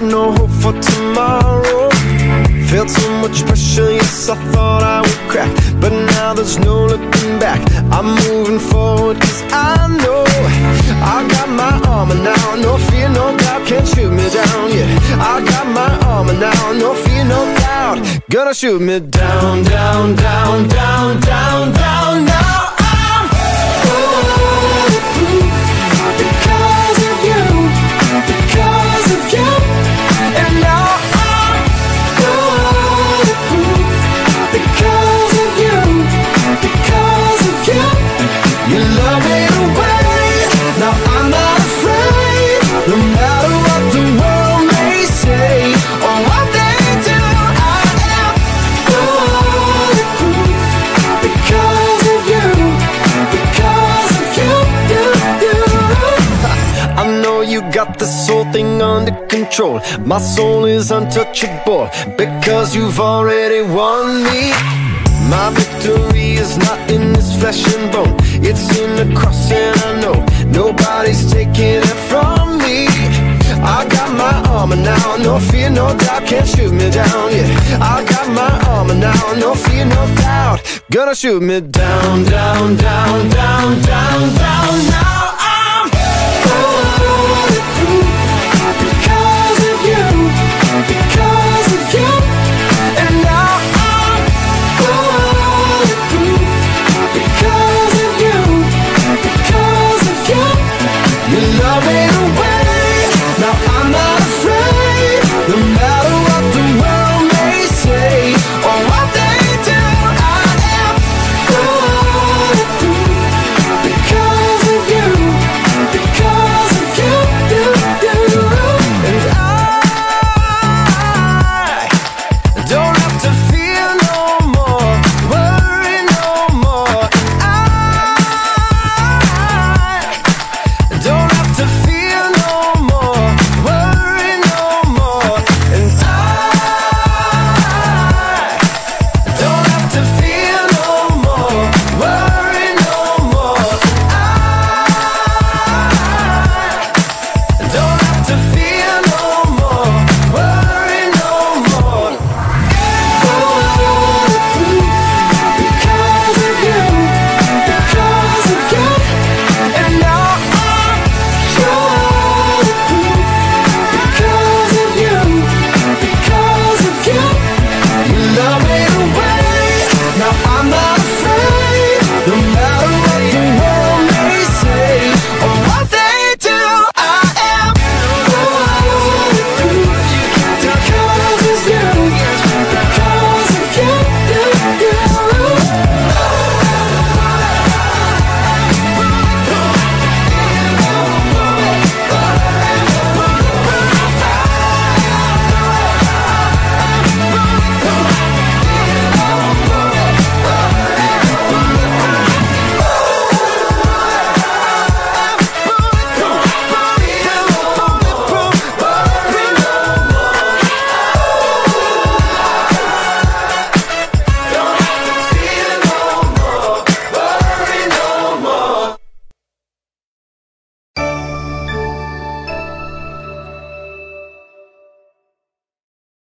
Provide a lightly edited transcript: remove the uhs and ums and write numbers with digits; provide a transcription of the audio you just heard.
no hope for tomorrow. Felt so much pressure, yes, I thought I would crack, but now there's no looking back. I'm moving forward, cause I know I got my armor now, no fear, no doubt, can't shoot me down, yeah. I got my armor now, no fear, no doubt, gonna shoot me down, down, down, down, down, down. Now I'm bulletproof because of you, because of you. And now I'm bulletproof because of you, because of you. You love me away, now I'm not afraid. No matter what the world may say or what they do, I am bulletproof because of you, because of you, you. I know you got this whole thing under control. My soul is untouchable because you've already won me. My victory is not in this flesh and bone, it's in the cross, and I know nobody's taking it from me. I got my armor now, no fear, no doubt, can't shoot me down, yeah. I got my armor now, no fear, no doubt, gonna shoot me down, down, down, down, down, down.